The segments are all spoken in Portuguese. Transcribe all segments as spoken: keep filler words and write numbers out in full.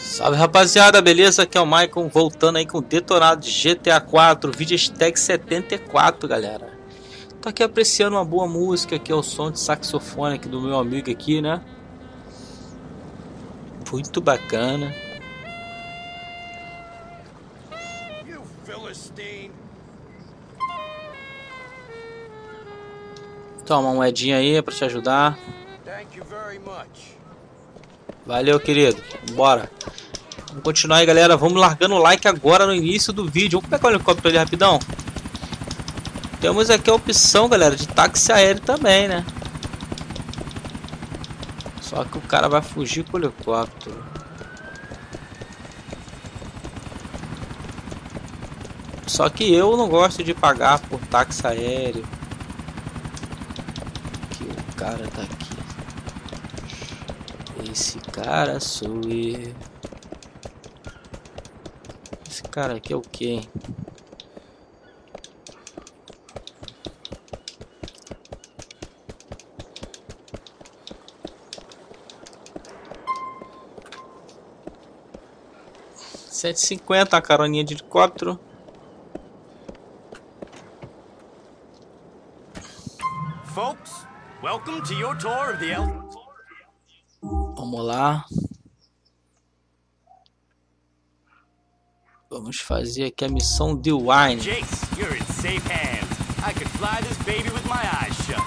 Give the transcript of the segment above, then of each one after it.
Salve rapaziada, beleza? Aqui é o Maicon voltando aí com o detonado de G T A quatro, vídeo hashtag setenta e quatro, galera. Tô aqui apreciando uma boa música, que é o som de saxofone aqui do meu amigo aqui, né? Muito bacana. Toma uma moedinha aí pra te ajudar. Valeu, querido. Bora. Vamos continuar aí, galera. Vamos largando o like agora no início do vídeo. Vamos pegar o helicóptero ali rapidão. Temos aqui a opção, galera, de táxi aéreo também, né? Só que o cara vai fugir com o helicóptero. Só que eu não gosto de pagar por táxi aéreo. Que o cara tá aqui. Esse cara sou eu. Esse cara aqui é o quê, hein? cento e cinquenta, a caroninha de helicóptero. Folks, welcome to your tour of the L. Vamos lá. Vamos fazer aqui a missão The Wine. Jace, you're in safe hands. I could fly this baby with my eyes shut.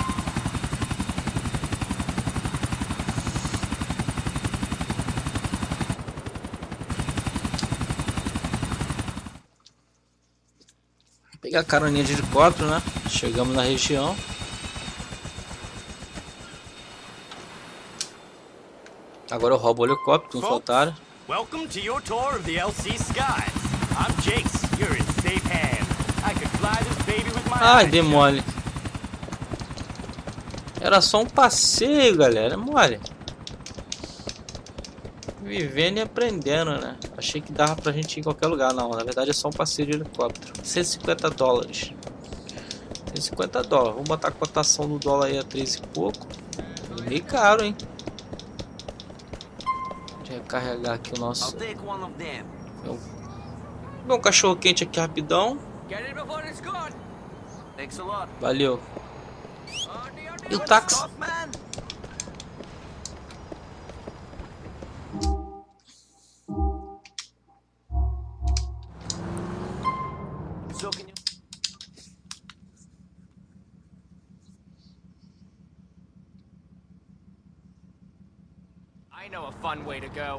Pegar a caroninha de helicóptero, né? Chegamos na região. Agora eu roubo o helicóptero, um otário. Welcome to your tour of the L C skies. I'm Jace. You're in safe hands. I could fly this baby with my Ai, eyes dei shut. mole. Era só um passeio, galera. Mole. Vivendo e aprendendo, né? Achei que dava pra gente ir em qualquer lugar. Não, na verdade é só um passeio de helicóptero. cento e cinquenta dólares. cento e cinquenta dólares. Vamos botar a cotação do dólar aí a três e pouco. Meio caro, hein? Deixa eu recarregar aqui o nosso... I'll take one of them. Vou um cachorro quente aqui rapidão. Get it before it's gone. Thanks a lot. Valeu. E o táxi? Stop, man. So can you... I know a fun way to go.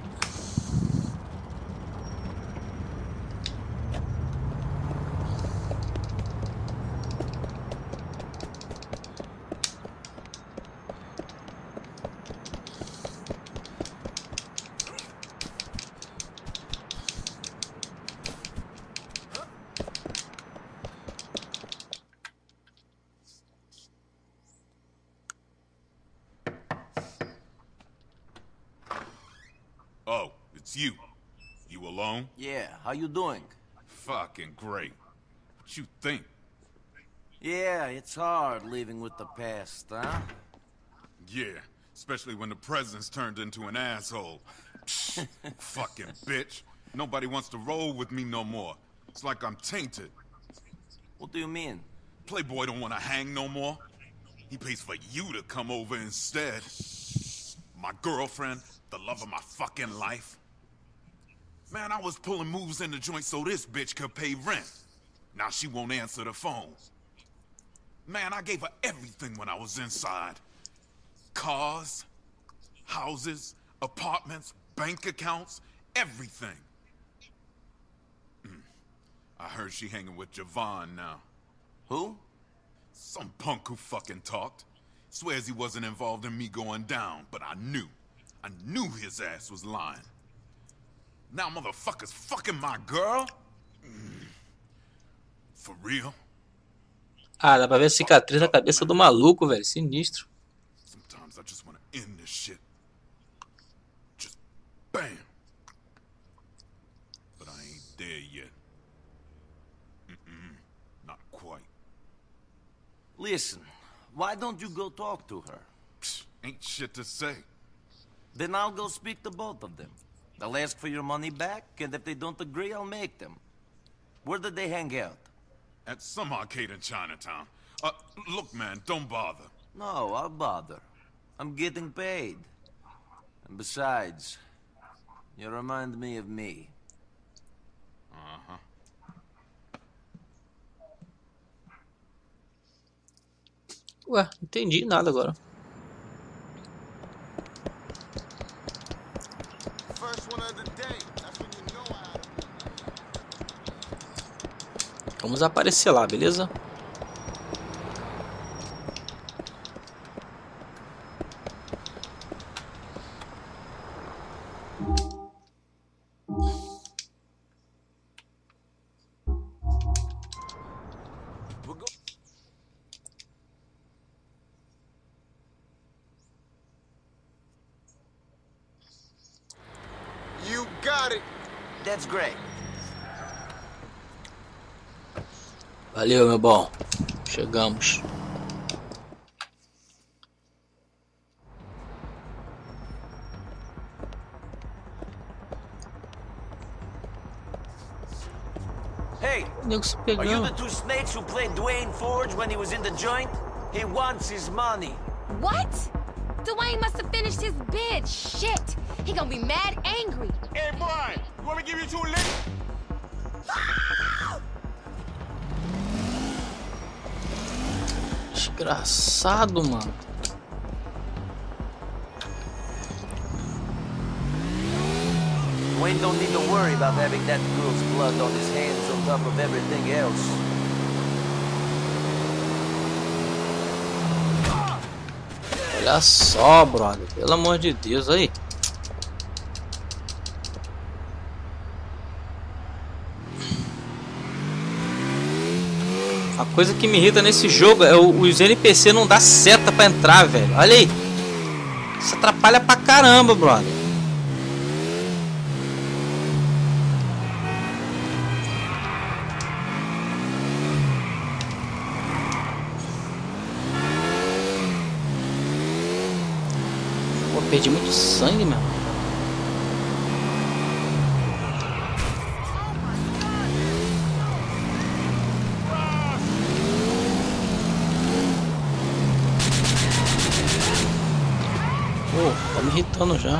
Oh, it's you. You alone? Yeah, how you doing? Fucking great. What you think? Yeah, it's hard living with the past, huh? Yeah, especially when the president's turned into an asshole. Fucking bitch. Nobody wants to roll with me no more. It's like I'm tainted. What do you mean? Playboy don't want to hang no more. He pays for you to come over instead. My girlfriend, the love of my fucking life. Man, I was pulling moves in the joint so this bitch could pay rent. Now she won't answer the phone. Man, I gave her everything when I was inside. Cars, houses, apartments, bank accounts, everything. Mm. I heard she hanging with Javon now. Who? Some punk who fucking talked. Swears he wasn't involved in me going down, but I knew. I knew his ass was lying. Now motherfuckers fucking my girl? Mm. For real? Ah, dá pra ver a cicatriz na cabeça do maluco, velho. Sinistro. Sometimes I just want to end this shit. Just bam. But I ain't there yet. Mm-mm. Not quite. Listen, why don't you go talk to her? Psh, ain't shit to say. Then I'll go speak to both of them. They'll ask for your money back, and if they don't agree, I'll make them. Where did they hang out? At some arcade in Chinatown. Uh, look, man, don't bother. No, I'll bother. I'm getting paid. And besides, you remind me of me. Uh-huh. Ué, entendi nada agora. Vamos aparecer lá, beleza? You got it. That's great. Valeu, meu bom. Chegamos. Hey, Nego se are you the pegando. two snakes who played Dwayne Forge when he was in the joint? He wants his money. What? Dwayne must have finished his bid. Shit. He gonna be mad angry. Hey, Brian, you want me to give you two licks? Desgraçado, mano. Dwayne don't need to worry about having that girl's blood on his hands on top of everything else. Olha só, brother. Pelo amor de Deus, aí. A coisa que me irrita nesse jogo é o, os N P C não dá seta pra entrar, velho. Olha aí. Isso atrapalha pra caramba, brother. Pô, perdi muito sangue, meu. Pô, tá me irritando já.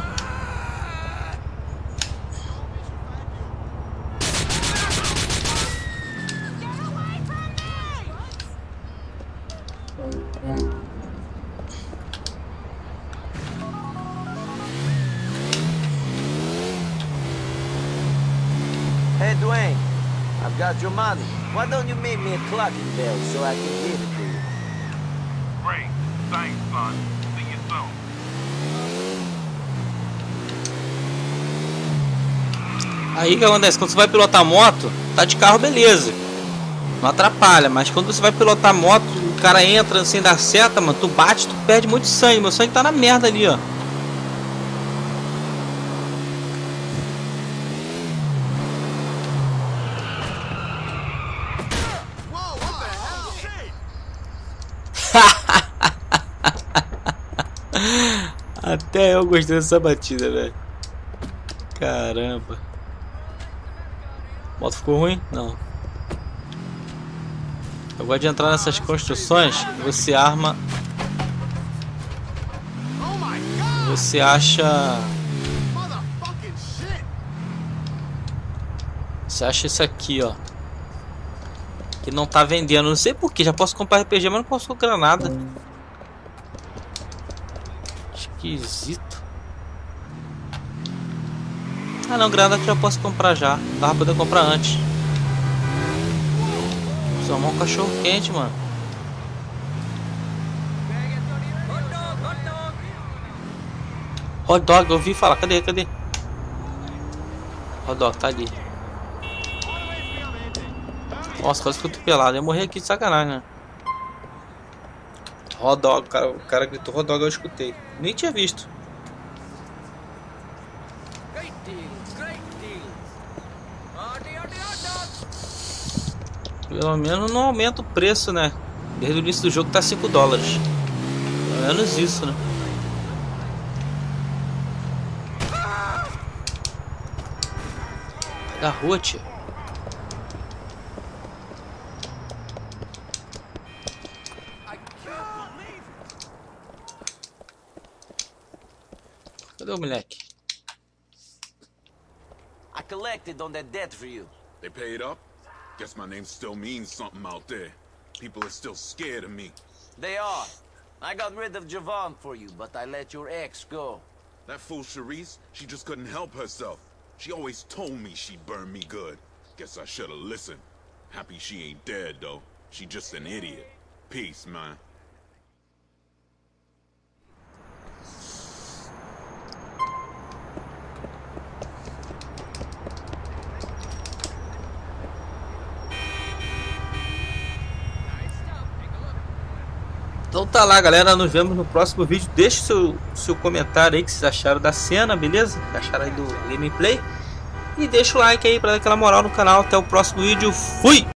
Hey, Dwayne, I've got your money. Why don't you make me a clocking bell so I can give it to you? Great. Thanks, son. See you soon. Aí o que acontece? Quando você vai pilotar moto, tá de carro, beleza. Não atrapalha, mas quando você vai pilotar moto, o cara entra sem dar seta, mano, tu bate, tu perde muito sangue. Meu sangue tá na merda ali, ó. Até eu gostei dessa batida, velho. Caramba. A moto ficou ruim? Não. Eu gosto de entrar nessas construções. Você arma. Você acha. Você acha isso aqui, ó. Que não tá vendendo. Não sei porquê. Já posso comprar R P G, mas não posso comprar granada. Esquisito. Ah não, granada que já posso comprar já. Tava podendo comprar antes. Só um cachorro quente, mano. Hot dog, eu ouvi falar. Cadê? Cadê? Hot dog, tá ali. Nossa, quase que eu tô pelado. Eu morri aqui de sacanagem, né? Hot dog, o cara, o cara gritou hot dog, eu escutei. Nem tinha visto. Pelo menos não aumenta o preço, né? Desde o início do jogo tá cinco dólares. Pelo menos isso, né? Da rua, tia. Cadê o moleque? I collected on that debt for you. They paid up? Guess my name still means something out there. People are still scared of me. They are. I got rid of Javon for you, but I let your ex go. That fool Charisse, she just couldn't help herself. She always told me she'd burn me good. Guess I should've listened. Happy she ain't dead, though. She just an idiot. Peace, man. Então tá lá, galera, nos vemos no próximo vídeo. Deixe seu, seu comentário aí que vocês acharam da cena, beleza? O que acharam aí do gameplay. E deixa o like aí pra dar aquela moral no canal. Até o próximo vídeo. Fui!